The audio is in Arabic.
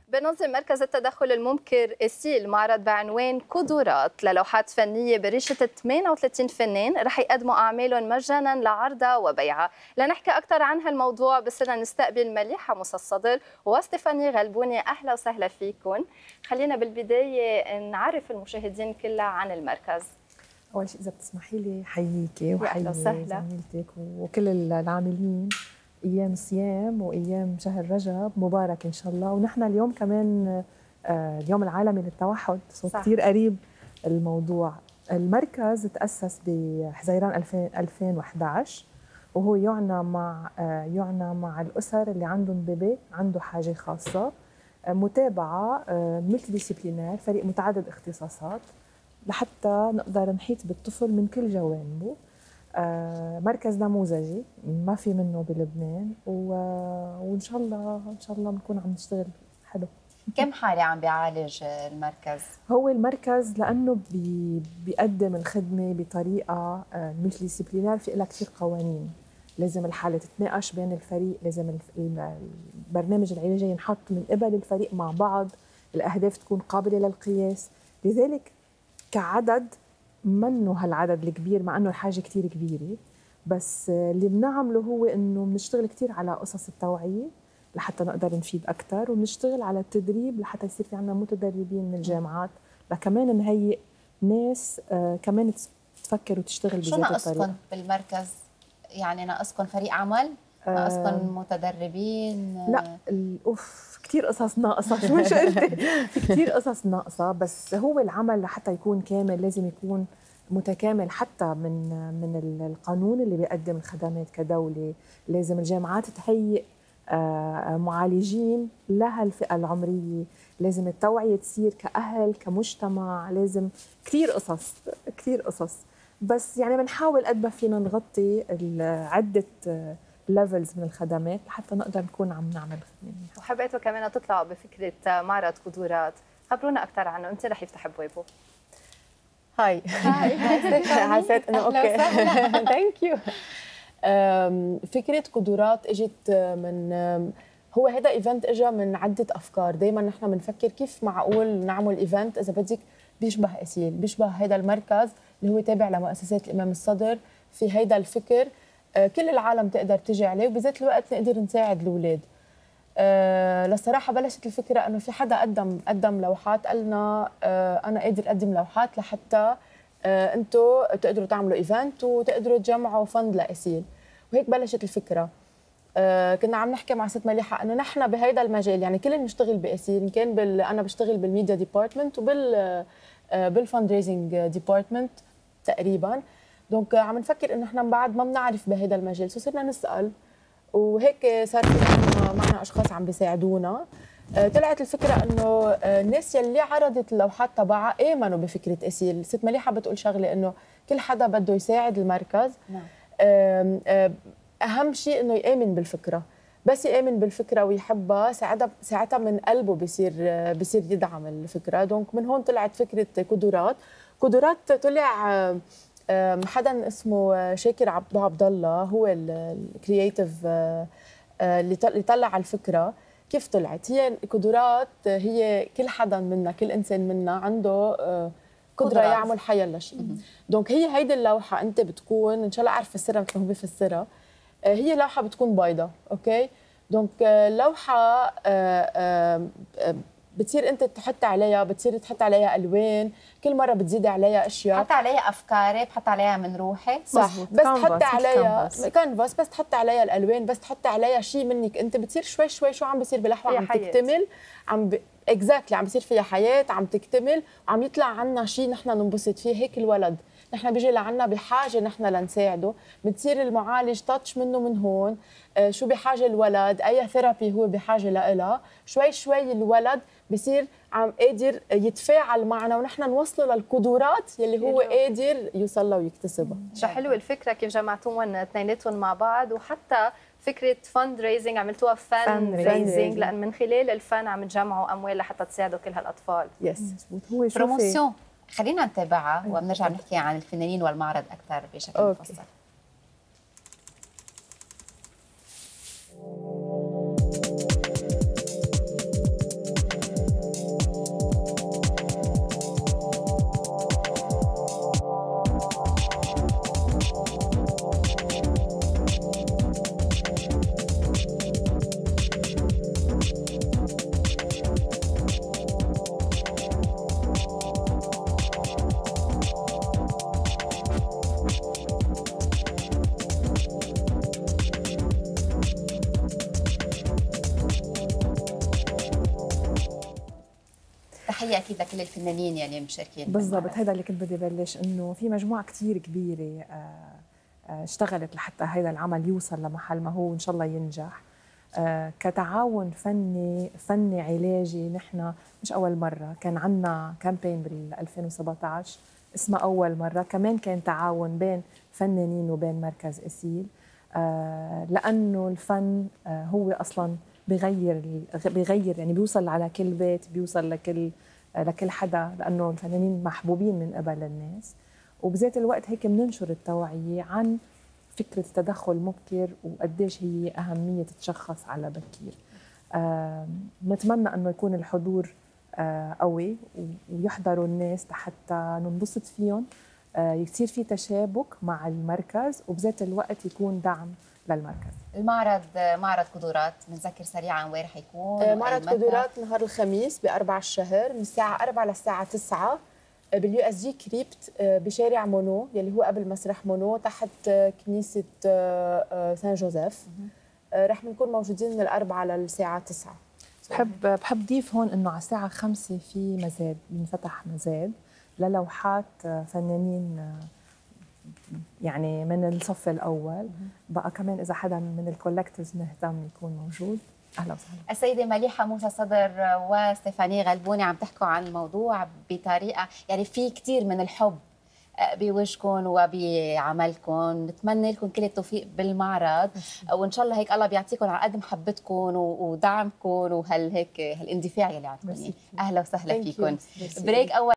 بنظم مركز التدخل المبكر إسيل معرض بعنوان قدرات للوحات فنية برشة 38 فنان رح يقدموا أعمالهم مجانا لعرضها وبيعها. لنحكي أكثر عن هالموضوع بصيرنا نستقبل مليحة موسى الصدر وستيفاني غلبوني. أهلا وسهلا فيكم. خلينا بالبداية نعرف المشاهدين كلها عن المركز. أول شيء إذا بتسمحي لي حييكي وحيي زميلتك وكل العاملين. أيام صيام وأيام شهر رجب مبارك إن شاء الله. ونحن اليوم كمان اليوم العالمي للتوحد، كثير قريب الموضوع. المركز تأسس بحزيران 2011 وهو يعنى مع الأسر اللي عندهم بيبي عنده حاجة خاصة، متابعة ملتي ديسيبلينير، فريق متعدد اختصاصات لحتى نقدر نحيط بالطفل من كل جوانبه. مركز نموذجي ما في منه بلبنان وإن شاء الله بنكون عم نشتغل حلو. كم حالة عم بيعالج المركز؟ هو المركز لأنه بيقدم الخدمة بطريقة ملتي ديسيبلينير، في لها كثير قوانين، لازم الحالة تتناقش بين الفريق، لازم البرنامج العلاجي ينحط من قبل الفريق مع بعض، الأهداف تكون قابلة للقياس. لذلك كعدد منه هالعدد الكبير، مع انه الحاجه كثير كبيره، بس اللي بنعمله هو انه بنشتغل كثير على قصص التوعيه لحتى نقدر نفيد اكثر، وبنشتغل على التدريب لحتى يصير في عندنا متدربين من الجامعات لكمان نهيئ ناس كمان تفكر وتشتغل بذات الطريقه. شو ناقصكم بالمركز؟ يعني ناقصكم فريق عمل؟ ناقصكم متدربين؟ لا كثير قصص ناقصه. شو قلتي؟ في كثير قصص ناقصه، بس هو العمل لحتى يكون كامل لازم يكون متكامل، حتى من القانون اللي بيقدم الخدمات كدوله، لازم الجامعات تهيئ معالجين لها الفئه العمريه، لازم التوعيه تصير كأهل كمجتمع، لازم كثير قصص. بس يعني بنحاول قد ما فينا نغطي عده ليفلز من الخدمات لحتى نقدر نكون عم نعمل خدمه. وحبيتوا كمان تطلعوا بفكره معرض قدرات، خبرونا اكثر عنه. انت رح يفتح ابوابه. هاي حسيت انه اوكي ثانك يو. فكره قدرات اجت من هو هذا ايفنت اجى من عده افكار. دائما نحن بنفكر كيف معقول نعمل ايفنت اذا بدك بيشبه اسيل، بيشبه هذا المركز اللي هو تابع لمؤسسات الامام الصدر. في هذا الفكر كل العالم تقدر تجي عليه، وبذات الوقت نقدر نساعد الاولاد. للصراحه بلشت الفكره انه في حدا قدم لوحات، قال لنا انا قادر اقدم لوحات لحتى انتم تقدروا تعملوا ايفنت وتقدروا تجمعوا فند لاسيل، وهيك بلشت الفكره. كنا عم نحكي مع ست مليحه انه نحن بهيدا المجال، يعني كلنا بنشتغل باسيل، إن كان انا بشتغل بالميديا ديبارتمنت بالفند ريزنج ديبارتمنت تقريبا. دونك عم نفكر انه احنا بعد ما بنعرف بهذا المجال، صرنا نسال، وهيك صار معنا اشخاص عم بيساعدونا. طلعت الفكره انه الناس يلي عرضت اللوحات تبعها امنوا بفكره اسيل. ست مليحه بتقول شغله انه كل حدا بده يساعد المركز. اهم شيء انه يامن بالفكره، بس يامن بالفكره ويحبها ساعتها من قلبه بصير يدعم الفكره. دونك من هون طلعت فكره قدرات طلع حدا اسمه شاكر عبد الله، هو الكرييتيف اللي طلع على الفكره. كيف طلعت هي قدرات؟ هي كل حدا منا، كل انسان منا عنده قدره يعمل حيلا شيء. دونك هيدي اللوحه انت بتكون ان شاء الله عارفه السر مثل ما هو بفسرها. هي لوحه بتكون بيضاء، اوكي؟ دونك لوحه بتصير انت تحط عليها، بتصير تحط عليها الوان، كل مره بتزيد عليها اشياء، بحط عليها افكاري، بحط عليها من روحي. صح، بس تحط عليها كانفاس، بس تحط عليها الالوان، بس تحط عليها شيء منك انت، بتصير شوي شوي شو عم بيصير بلوحه عم تكتمل، اكزاكتلي عم بيصير فيها حياه، عم تكتمل وعم يطلع عنا شيء نحن ننبسط فيه. هيك الولد نحن بيجي لعنا بحاجه نحن لنساعده، بتصير المعالج تاتش منه من هون، شو بحاجه الولد، اي ثيرابي هو بحاجه لها، شوي شوي الولد بصير عم قادر يتفاعل معنا ونحن نوصله للقدرات يلي هو قادر يوصل لها ويكتسبها. شو حلوه الفكره كيف جمعتوهم اثنيناتهم مع بعض، وحتى فكره فند ريزنج عملتوها فن ريزنج، لان من خلال الفن عم تجمعوا اموال لحتى تساعدوا كل هالاطفال. يس هو بروموسيون خلينا نتابعها وبنرجع نحكي عن الفنانين والمعرض اكثر بشكل مفصل. تحيه اكيد لكل الفنانين يلي مشاركين بالضبط. هذا اللي كنت بدي بلش، انه في مجموعه كثير كبيره اشتغلت لحتى هذا العمل يوصل لمحل ما هو وان شاء الله ينجح. كتعاون فني علاجي، نحن مش اول مره، كان عندنا كامبين بال 2017 اسمها اول مره، كمان كان تعاون بين فنانين وبين مركز اسيل، لانه الفن هو اصلا بيغير يعني بيوصل على كل بيت، بيوصل لكل حدا، لانه الفنانين محبوبين من قبل الناس. وبذات الوقت هيك بننشر التوعيه عن فكره التدخل المبكر وقديش هي اهميه تتشخص على بكير. نتمنى انه يكون الحضور قوي ويحضروا الناس حتى ننبسط فيهم، يصير في تشابك مع المركز وبذات الوقت يكون دعم للمركز. معرض قدرات، بنذكر سريعا وين رح يكون؟ معرض قدرات نهار الخميس ب4 الشهر من الساعه 4 للساعه 9 باليو اس جي كريبت بشارع مونو يلي هو قبل مسرح مونو تحت كنيسه سان جوزيف. رح نكون موجودين من 4 للساعه 9. بحب ضيف هون انه على الساعه 5 في مزاد، بينفتح مزاد للوحات فنانين يعني من الصف الاول. بقى كمان اذا حدا من الكولكترز مهتم يكون موجود، اهلا وسهلا. السيده مليحه موسى صدر وستيفاني غلبوني عم تحكوا عن الموضوع بطريقه يعني في كثير من الحب بوجهكم وبعملكم. نتمنى لكم كل التوفيق بالمعرض، وان شاء الله هيك الله بيعطيكم على قد محبتكم ودعمكم وهيك هالاندفاع يلي عندكم. اهلا وسهلا فيكم. بريك اول